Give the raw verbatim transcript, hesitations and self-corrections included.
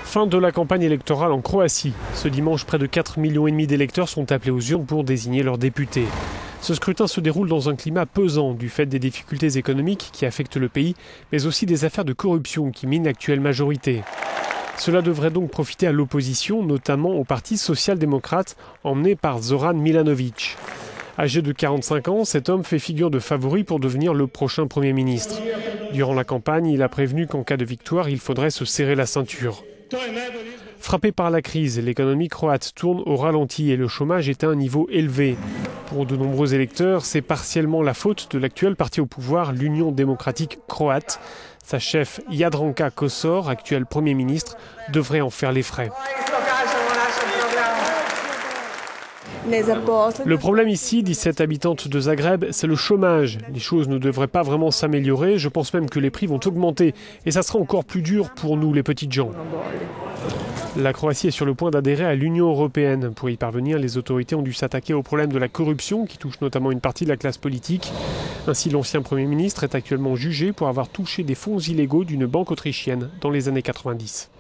Fin de la campagne électorale en Croatie. Ce dimanche, près de quatre millions et demi d'électeurs sont appelés aux urnes pour désigner leurs députés. Ce scrutin se déroule dans un climat pesant du fait des difficultés économiques qui affectent le pays, mais aussi des affaires de corruption qui minent l'actuelle majorité. Cela devrait donc profiter à l'opposition, notamment au parti social-démocrate emmené par Zoran Milanović. Âgé de quarante-cinq ans, cet homme fait figure de favori pour devenir le prochain Premier ministre. Durant la campagne, il a prévenu qu'en cas de victoire, il faudrait se serrer la ceinture. Frappé par la crise, l'économie croate tourne au ralenti et le chômage est à un niveau élevé. Pour de nombreux électeurs, c'est partiellement la faute de l'actuel parti au pouvoir, l'Union démocratique croate. Sa chef Jadranka Kosor, actuel Premier ministre, devrait en faire les frais. Le problème ici, dit cette habitante de Zagreb, c'est le chômage. Les choses ne devraient pas vraiment s'améliorer. Je pense même que les prix vont augmenter. Et ça sera encore plus dur pour nous, les petites gens. La Croatie est sur le point d'adhérer à l'Union européenne. Pour y parvenir, les autorités ont dû s'attaquer au problème de la corruption qui touche notamment une partie de la classe politique. Ainsi, l'ancien Premier ministre est actuellement jugé pour avoir touché des fonds illégaux d'une banque autrichienne dans les années quatre-vingt-dix.